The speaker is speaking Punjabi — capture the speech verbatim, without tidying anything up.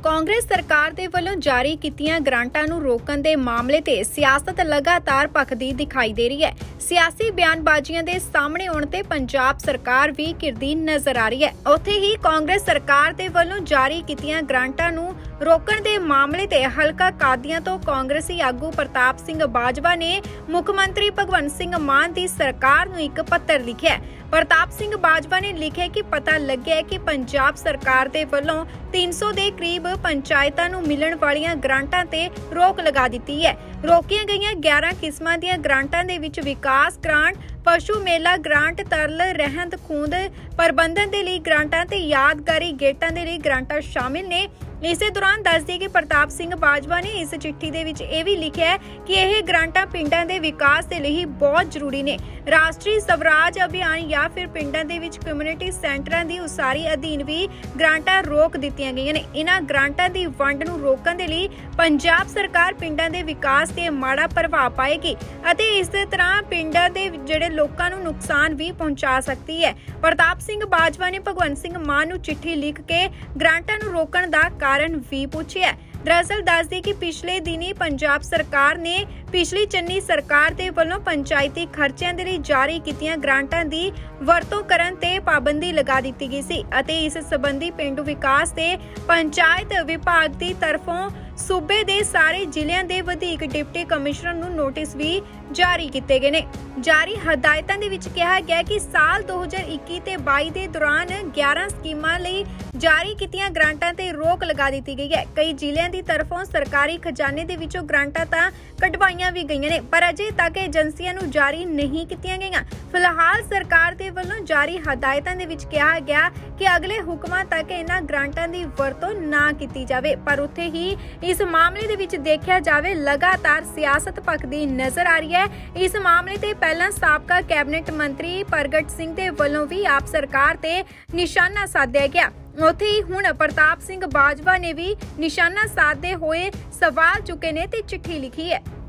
ਕਾਂਗਰਸ ਸਰਕਾਰ ਦੇ ਵੱਲੋਂ ਜਾਰੀ ਕੀਤੀਆਂ ਗ੍ਰਾਂਟਾਂ ਨੂੰ ਰੋਕਣ ਦੇ ਮਾਮਲੇ ਤੇ ਸਿਆਸਤ ਲਗਾਤਾਰ ਭਖਦੀ ਦਿਖਾਈ ਦੇ ਰਹੀ ਹੈ। ਸਿਆਸੀ ਬਿਆਨਬਾਜ਼ੀਆਂ ਦੇ ਸਾਹਮਣੇ ਆਉਣ ਤੇ ਪੰਜਾਬ ਸਰਕਾਰ ਵੀ ਘਿਰਦੀ ਨਜ਼ਰ ਆ ਰਹੀ ਹੈ। ਉੱਥੇ ਹੀ ਕਾਂਗਰਸ ਸਰਕਾਰ ਦੇ ਵੱਲੋਂ ਜਾਰੀ ਕੀਤੀਆਂ ਗ੍ਰਾਂਟਾਂ ਨੂੰ ਰੋਕਣ ਦੇ ਮਾਮਲੇ ਤੇ ਹਲਕਾ ਕਾਦੀਆਂ ਤੋਂ ਕਾਂਗਰਸੀ ਆਗੂ ਪ੍ਰਤਾਪ ਸਿੰਘ ਬਾਜਵਾ ਨੇ ਮੁੱਖ ਮੰਤਰੀ ਭਗਵੰਤ ਸਿੰਘ ਮਾਨ ਦੀ ਸਰਕਾਰ ਨੂੰ ਇੱਕ ਪੱਤਰ ਲਿਖਿਆ। ਪ੍ਰਤਾਪ ਸਿੰਘ ਬਾਜਵਾ ਨੇ ਲਿਖਿਆ ਕਿ ਪਤਾ ਲੱਗਿਆ ਕਿ ਪੰਜਾਬ ਸਰਕਾਰ ਦੇ ਵੱਲੋਂ ਤਿੰਨ ਸੌ ਦੇ ਕਰੀਬ ਪੰਚਾਇਤਾਂ ਨੂੰ ਮਿਲਣ ਵਾਲੀਆਂ ਗ੍ਰਾਂਟਾਂ ਤੇ ਰੋਕ ਲਗਾ ਦਿੱਤੀ ਹੈ। ਰੋਕੀਆਂ ਗਈਆਂ ਗਿਆਰਾਂ ਕਿਸਮਾਂ ਦੀਆਂ ਗ੍ਰਾਂਟਾਂ ਦੇ ਵਿੱਚ ਵਿਕਾਸ ਗ੍ਰਾਂਟ, ਪਸ਼ੂ ਮੇਲਾ ਗ੍ਰਾਂਟ, ਤਰਲ ਰਹਿੰਦ ਖੂੰਹਦ ਪ੍ਰਬੰਧਨ ਦੇ ਲਈ ਗ੍ਰਾਂਟਾਂ ਤੇ ਯਾਦਗਾਰੀ ਗੇਟਾਂ ਦੇ ਲਈ ਗ੍ਰਾਂਟਾਂ ਸ਼ਾਮਿਲ ਨੇ। ਇਸੇ ਦੌਰਾਨ ਦੱਸਦੀ ਕਿ ਪ੍ਰਤਾਪ ਸਿੰਘ ਬਾਜਵਾ ਨੇ ਇਸ ਚਿੱਠੀ ਦੇ ਵਿੱਚ ਇਹ ਵੀ ਲਿਖਿਆ ਕਿ ਇਹ ਗ੍ਰਾਂਟਾਂ ਪਿੰਡਾਂ ਦੇ ਵਿਕਾਸ ਦੇ ਲਈ ਬਹੁਤ ਜ਼ਰੂਰੀ ਨੇ। ਰਾਸ਼ਟਰੀ ਸਵਰਾਜ ਅਭਿਆਨ ਜਾਂ ਫਿਰ ਪਿੰਡਾਂ ਦੇ ਵਿੱਚ ਕਮਿਊਨਿਟੀ ਸੈਂਟਰਾਂ ਦੀ ਉਸਾਰੀ ਅਧੀਨ ਵੀ ਗ੍ਰਾਂਟਾਂ ਰੋਕ ਦਿੱਤੀਆਂ ਗਈਆਂ ਨੇ। ਇਹਨਾਂ ਗ੍ਰਾਂਟਾਂ ਦੀ ਵੰਡ ਨੂੰ ਰੋਕਣ ਦੇ ਲਈ ਪੰਜਾਬ ਸਰਕਾਰ ਪਿੰਡਾਂ ਦੇ ਵਿਕਾਸ ਤੇ ਮਾੜਾ ਪ੍ਰਭਾਵ ਪਾਏਗੀ ਅਤੇ ਇਸ ਤਰ੍ਹਾਂ ਪਿੰਡਾਂ ਦੇ ਜਿਹੜੇ ਲੋਕਾਂ ਨੂੰ ਨੁਕਸਾਨ ਵੀ ਪਹੁੰਚਾ ਸਕਦੀ ਹੈ। ਪ੍ਰਤਾਪ ਸਿੰਘ ਬਾਜਵਾ ਨੇ ਭਗਵੰਤ ਸਿੰਘ ਮਾਨ ਨੂੰ ਚਿੱਠੀ ਲਿਖ ਕੇ ਗ੍ਰਾਂਟਾਂ ਨੂੰ ਰੋਕਣ ਦਾ ਕਾਰਨ ਵੀ ਪੁੱਛਿਆ। ਦਰਅਸਲ ਦੱਸਦੀ ਕਿ ਪਿਛਲੇ ਦਿਨੀ ਪੰਜਾਬ ਸਰਕਾਰ ਨੇ ਪਿਛਲੀ ਚੰਨੀ ਸਰਕਾਰ ਦੇ ਵੱਲੋਂ ਪੰਚਾਇਤੀ ਖਰਚਿਆਂ ਦੇ ਲਈ ਜਾਰੀ ਕੀਤੀਆਂ ਗ੍ਰਾਂਟਾਂ ਦੀ ਵਰਤੋਂ ਕਰਨ ਤੇ ਪਾਬੰਦੀ ਲਗਾ ਦਿੱਤੀ ਗਈ ਸੀ ਅਤੇ ਇਸ ਸੰਬੰਧੀ ਪੇਂਡੂ ਵਿਕਾਸ ਤੇ ਪੰਚਾਇਤ ਵਿਭਾਗ ਦੀ ਤਰਫੋਂ ਸੂਬੇ ਦੇ ਸਾਰੇ ਜ਼ਿਲ੍ਹਿਆਂ ਦੇ ਵਧੀਕ ਡਿਪਟੀ ਕਮਿਸ਼ਨਰ ਨੂੰ ਨੋਟਿਸ ਵੀ ਜਾਰੀ ਕੀਤੇ ਗਏ ਨੇ। ਜਾਰੀ ਹਦਾਇਤਾਂ ਦੇ ਵਿੱਚ ਕਿਹਾ ਗਿਆ ਕਿ ਸਾਲ ਦੋ ਹਜ਼ਾਰ ਇੱਕੀ ਤੇ ਬਾਈ ਦੇ ਦੌਰਾਨ ਗਿਆਰਾਂ ਸਕੀਮਾਂ ਲਈ ਜਾਰੀ ਕੀਤੀਆਂ ਗ੍ਰਾਂਟਾਂ ਤੇ ਰੋਕ ਲਗਾ ਦਿੱਤੀ ਗਈ ਹੈ। ਕਈ ਜ਼ਿਲ੍ਹਿਆਂ ਦੀ ਤਰਫੋਂ ਸਰਕਾਰੀ ਖਜ਼ਾਨੇ ਦੇ ਵਿੱਚੋਂ ਗ੍ਰਾਂਟਾਂ ਤਾਂ ਕਢਵਾਈਆਂ ਵੀ ਗਈਆਂ ਨੇ, ਪਰ ਅਜੇ ਤੱਕ ਏਜੰਸੀਆਂ ਨੂੰ ਜਾਰੀ ਨਹੀਂ ਕੀਤੀਆਂ ਗਈਆਂ। ਫਿਲਹਾਲ ਸਰਕਾਰ ਦੇ ਵੱਲੋਂ ਜਾਰੀ ਹਦਾਇਤਾਂ ਦੇ ਵਿੱਚ ਕਿਹਾ ਗਿਆ ਕਿ ਅਗਲੇ ਹੁਕਮਾਂ ਤੱਕ ਇਹਨਾਂ ਗ੍ਰਾਂਟਾਂ ਦੀ ਵਰਤੋਂ ਨਾ ਕੀਤੀ ਜਾਵੇ। ਪਰ ਉੱਥੇ ਹੀ ਇਸ ਮਾਮਲੇ ਦੇ ਵਿੱਚ ਦੇਖਿਆ ਜਾਵੇ ਲਗਾਤਾਰ ਸਿਆਸਤ ਭਖਦੀ ਨਜ਼ਰ ਆ ਰਹੀ ਹੈ। ਇਸ ਮਾਮਲੇ ਤੇ ਪਹਿਲਾਂ ਸਾਬਕਾ ਕੈਬਨਿਟ ਮੰਤਰੀ ਪ੍ਰਗਟ ਸਿੰਘ ਦੇ ਵੱਲੋਂ ਵੀ ਆਪ ਸਰਕਾਰ ਤੇ ਨਿਸ਼ਾਨਾ ਸਾਧਿਆ ਗਿਆ। ਉੱਥੇ ਹੀ ਹੁਣ ਪ੍ਰਤਾਪ ਸਿੰਘ ਬਾਜਵਾ ਨੇ ਵੀ ਨਿਸ਼ਾਨਾ ਸਾਧਦੇ ਹੋਏ ਸਵਾਲ ਚੁੱਕੇ ਨੇ ਤੇ ਚਿੱਠੀ ਲਿਖੀ ਹੈ।